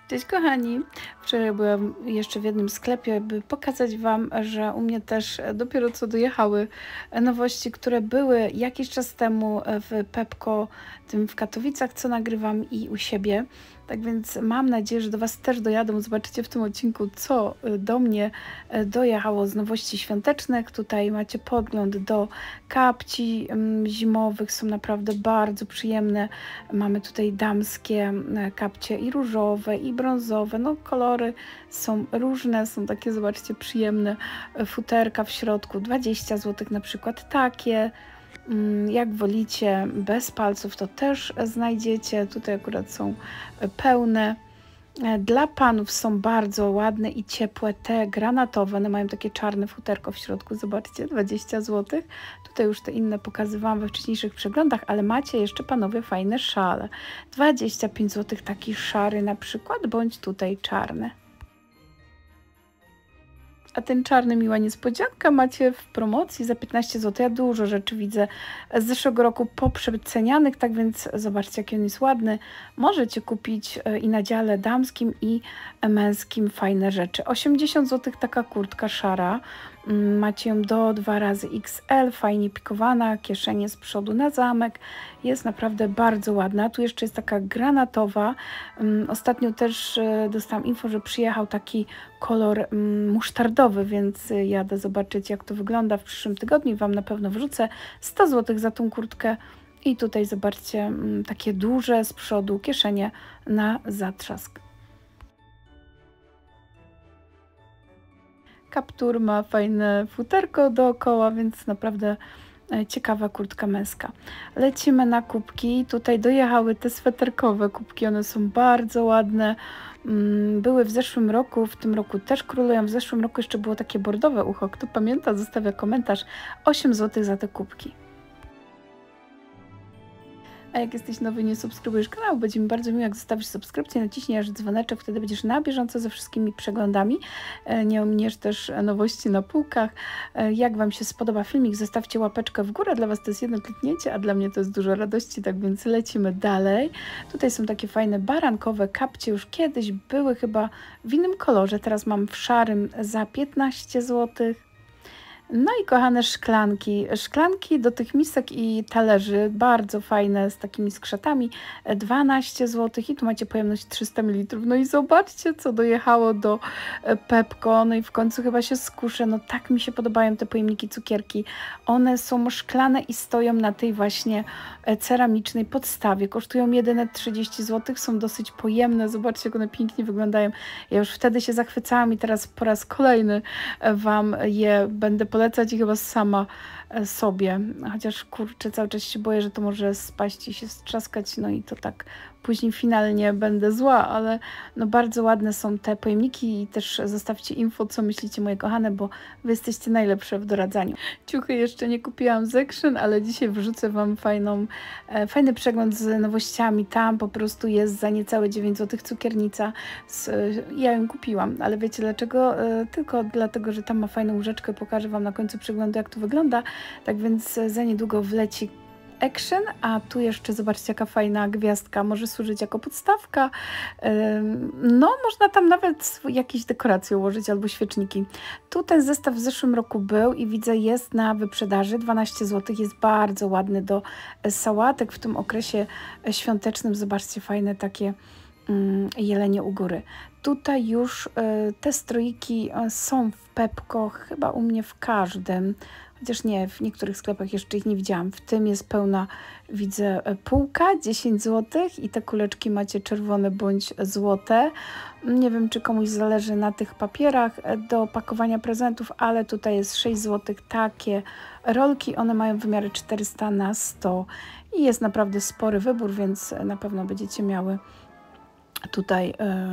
Cześć kochani! Wczoraj byłam jeszcze w jednym sklepie, by pokazać Wam, że u mnie też dopiero co dojechały nowości, które były jakiś czas temu w Pepco, tym w Katowicach, co nagrywam, i u siebie. Tak więc mam nadzieję, że do Was też dojadą. Zobaczycie w tym odcinku, co do mnie dojechało z nowości świątecznych. Tutaj macie podgląd do kapci zimowych, są naprawdę bardzo przyjemne. Mamy tutaj damskie kapcie i różowe, i brązowe. No kolory są różne, są takie, zobaczcie, przyjemne. Futerka w środku 20 zł na przykład takie. Jak wolicie, bez palców to też znajdziecie. Tutaj akurat są pełne. Dla panów są bardzo ładne i ciepłe te granatowe. One mają takie czarne futerko w środku. Zobaczcie, 20 zł. Tutaj już te inne pokazywałam we wcześniejszych przeglądach, ale macie jeszcze panowie fajne szale. 25 zł taki szary na przykład, bądź tutaj czarny. A ten czarny, miła niespodzianka, macie w promocji za 15 zł. Ja dużo rzeczy widzę z zeszłego roku poprzecenianych, tak więc zobaczcie, jaki on jest ładny. Możecie kupić i na dziale damskim, i męskim fajne rzeczy. 80 zł taka kurtka szara. Macie ją do 2XL, fajnie pikowana, kieszenie z przodu na zamek. Jest naprawdę bardzo ładna. Tu jeszcze jest taka granatowa. Ostatnio też dostałam info, że przyjechał taki kolor musztardowy, więc jadę zobaczyć, jak to wygląda w przyszłym tygodniu. Wam na pewno wrzucę 100 zł za tą kurtkę. I tutaj zobaczcie, takie duże z przodu kieszenie na zatrzask. Kaptur ma fajne futerko dookoła, więc naprawdę ciekawa kurtka męska. Lecimy na kubki. Tutaj dojechały te sweterkowe kubki. One są bardzo ładne. Były w zeszłym roku, w tym roku też królują. W zeszłym roku jeszcze było takie bordowe ucho. Kto pamięta, zostawia komentarz. 8 zł za te kubki. A jak jesteś nowy i nie subskrybujesz kanału, będzie mi bardzo miło, jak zostawisz subskrypcję, naciśniesz dzwoneczek, wtedy będziesz na bieżąco ze wszystkimi przeglądami. Nie ominiesz też nowości na półkach. Jak Wam się spodoba filmik, zostawcie łapeczkę w górę. Dla Was to jest jedno kliknięcie, a dla mnie to jest dużo radości, tak więc lecimy dalej. Tutaj są takie fajne barankowe kapcie, już kiedyś były chyba w innym kolorze, teraz mam w szarym za 15 zł. No i kochane szklanki. Szklanki do tych misek i talerzy, bardzo fajne, z takimi skrzatami, 12 zł i tu macie pojemność 300 ml. No i zobaczcie, co dojechało do Pepco. No i w końcu chyba się skuszę. No tak mi się podobają te pojemniki cukierki. One są szklane i stoją na tej właśnie ceramicznej podstawie. Kosztują jedyne 30 zł, są dosyć pojemne. Zobaczcie, jak one pięknie wyglądają. Ja już wtedy się zachwycałam i teraz po raz kolejny Wam je będę polecać i chyba sama sobie, chociaż kurczę, cały czas się boję, że to może spaść i się strzaskać, no i to tak później finalnie będę zła, ale no bardzo ładne są te pojemniki i też zostawcie info, co myślicie, moje kochane, bo Wy jesteście najlepsze w doradzaniu. Ciuchy jeszcze nie kupiłam z Action, ale dzisiaj wrzucę Wam fajny przegląd z nowościami. Tam po prostu jest za niecałe 9 zł cukiernica. Ja ją kupiłam, ale wiecie dlaczego? Tylko dlatego, że tam ma fajną łyżeczkę. Pokażę Wam na końcu przeglądu, jak to wygląda. Tak więc za niedługo wleci Action, a tu jeszcze zobaczcie, jaka fajna gwiazdka, może służyć jako podstawka. No, można tam nawet jakieś dekoracje ułożyć albo świeczniki. Tu ten zestaw w zeszłym roku był i widzę, jest na wyprzedaży, 12 zł, jest bardzo ładny do sałatek w tym okresie świątecznym. Zobaczcie, fajne takie jelenie u góry. Tutaj już te stroiki są w Pepco, chyba u mnie w każdym. Chociaż nie, w niektórych sklepach jeszcze ich nie widziałam. W tym jest pełna, widzę, półka, 10 zł i te kuleczki macie czerwone bądź złote. Nie wiem, czy komuś zależy na tych papierach do pakowania prezentów, ale tutaj jest 6 zł takie rolki. One mają wymiary 400 na 100 i jest naprawdę spory wybór, więc na pewno będziecie miały tutaj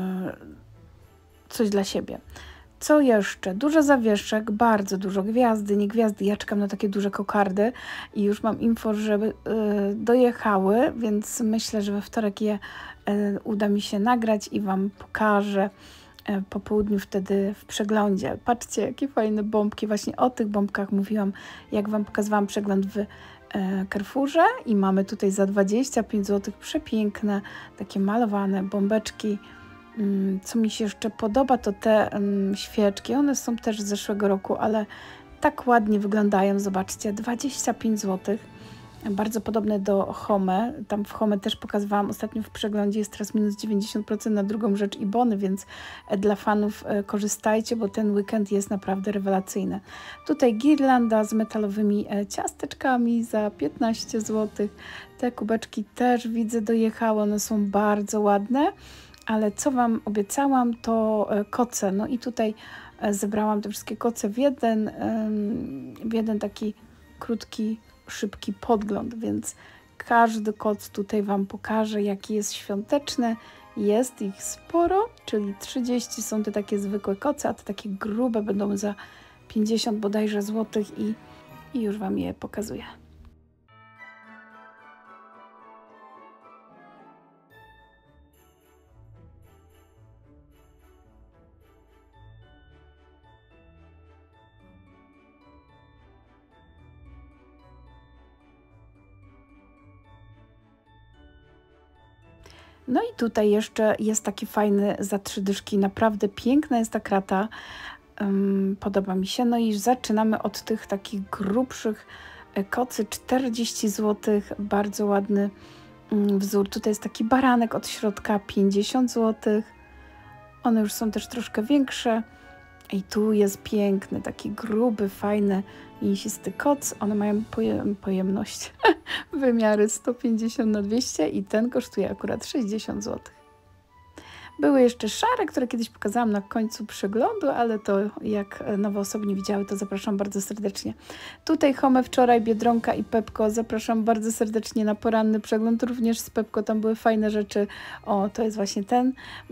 coś dla siebie. Co jeszcze? Dużo zawieszek, bardzo dużo gwiazdy, nie gwiazdy, ja czekam na takie duże kokardy i już mam info, że dojechały, więc myślę, że we wtorek je uda mi się nagrać i Wam pokażę po południu wtedy w przeglądzie. Patrzcie, jakie fajne bombki, właśnie o tych bombkach mówiłam, jak Wam pokazywałam przegląd w Carrefourze i mamy tutaj za 25 zł przepiękne, takie malowane bombeczki. Co mi się jeszcze podoba, to te świeczki. One są też z zeszłego roku, ale tak ładnie wyglądają. Zobaczcie, 25 zł. Bardzo podobne do Home. Tam w Home też pokazywałam ostatnio w przeglądzie. Jest teraz minus 90% na drugą rzecz i bony, więc dla fanów korzystajcie, bo ten weekend jest naprawdę rewelacyjny. Tutaj girlanda z metalowymi ciasteczkami za 15 zł. Te kubeczki też widzę dojechały. One są bardzo ładne. Ale co Wam obiecałam, to koce. No i tutaj zebrałam te wszystkie koce w jeden taki krótki, szybki podgląd, więc każdy koc tutaj Wam pokażę, jaki jest świąteczny. Jest ich sporo, czyli 30 są te takie zwykłe koce, a te takie grube będą za 50 bodajże złotych i już Wam je pokazuję. No i tutaj jeszcze jest taki fajny za 3 dyszki. Naprawdę piękna jest ta krata. Podoba mi się. No i zaczynamy od tych takich grubszych kocy. 40 zł. Bardzo ładny wzór. Tutaj jest taki baranek od środka. 50 zł. One już są też troszkę większe. I tu jest piękny, taki gruby, fajny, mięsisty koc. One mają pojemność, wymiary 150 na 200 i ten kosztuje akurat 60 zł. Były jeszcze szare, które kiedyś pokazałam na końcu przeglądu, ale to jak nowe osoby nie widziały, to zapraszam bardzo serdecznie. Tutaj Home wczoraj, Biedronka i Pepko. Zapraszam bardzo serdecznie na poranny przegląd, również z Pepko, tam były fajne rzeczy. O, to jest właśnie ten.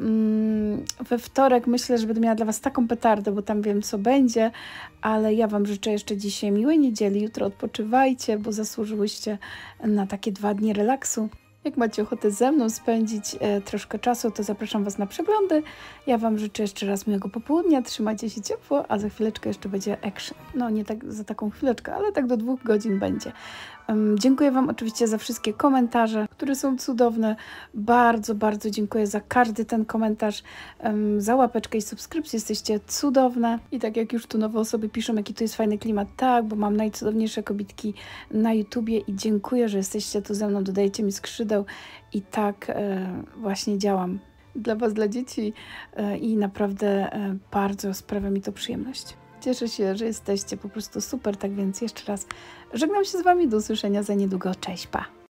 We wtorek myślę, że będę miała dla Was taką petardę, bo tam wiem, co będzie, ale ja Wam życzę jeszcze dzisiaj miłej niedzieli, jutro odpoczywajcie, bo zasłużyłyście na takie 2 dni relaksu. Jak macie ochotę ze mną spędzić troszkę czasu, to zapraszam Was na przeglądy. Ja Wam życzę jeszcze raz miłego popołudnia, trzymajcie się ciepło, a za chwileczkę jeszcze będzie action. No nie tak za taką chwileczkę, ale tak do 2 godzin będzie. Dziękuję Wam oczywiście za wszystkie komentarze, które są cudowne. Bardzo, bardzo dziękuję za każdy ten komentarz, za łapeczkę i subskrypcję. Jesteście cudowne. I tak jak już tu nowe osoby piszą, jaki tu jest fajny klimat, tak, bo mam najcudowniejsze kobitki na YouTubie i dziękuję, że jesteście tu ze mną, dodajecie mi skrzydeł i tak właśnie działam dla Was, dla dzieci i naprawdę bardzo sprawia mi to przyjemność. Cieszę się, że jesteście po prostu super, tak więc jeszcze raz żegnam się z Wami, do usłyszenia za niedługo, cześć, pa!